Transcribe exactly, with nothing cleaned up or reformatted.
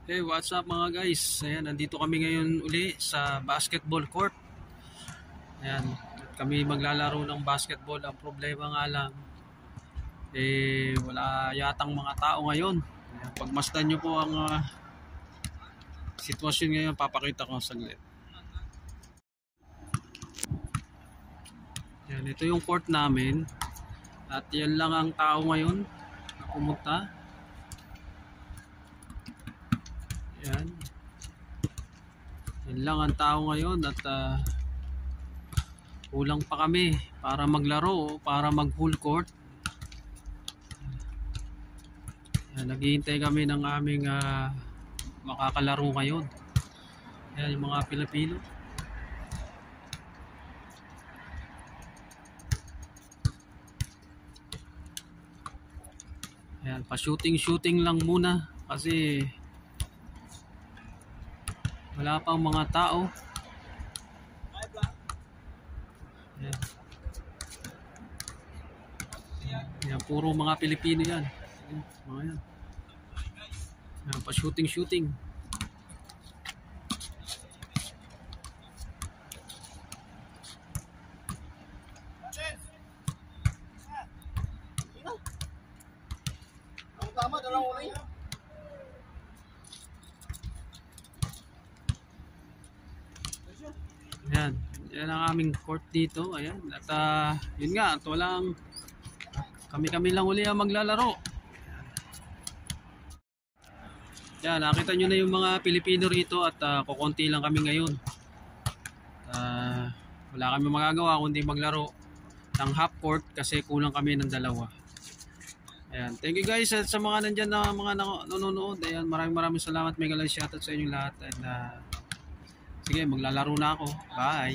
Hey, what's up mga guys? Ayan, nandito kami ngayon uli sa basketball court. Ayan, at kami maglalaro ng basketball. Ang problema nga lang, eh, wala yatang mga tao ngayon. Ayan, pagmasdan nyo po ang uh, sitwasyon ngayon, papakita ko saglit. Ayan, ito yung court namin. At yan lang ang tao ngayon na pumunta. Ayan. Yan lang ang tao ngayon at uh, kulang pa kami para maglaro, para mag full court. Yan, naghihintay kami ng aming uh, makakalaro ngayon. Yan yung mga Filipino. Yan, pa-shooting-shooting lang muna kasi wala pang mga tao. Yan. Yan, puro mga Pilipino yan. Yan, mga yan. Yan, pa shooting shooting. Ang tama, dalang uling. Yan, yan ang aming court dito. Ayan, at uh, yun nga, at walang kami-kami lang uli ang maglalaro. Yan, nakita nyo na yung mga Pilipino rito at uh, kukunti lang kami ngayon. Uh, wala kami magagawa kundi maglaro ng half court kasi kulang kami ng dalawa. Ayan, thank you guys at sa mga nandyan na mga nanonood. Ayan, maraming maraming salamat. Mega live shoutout sa inyong lahat. And uh, sige, maglalaro na ako. Bye!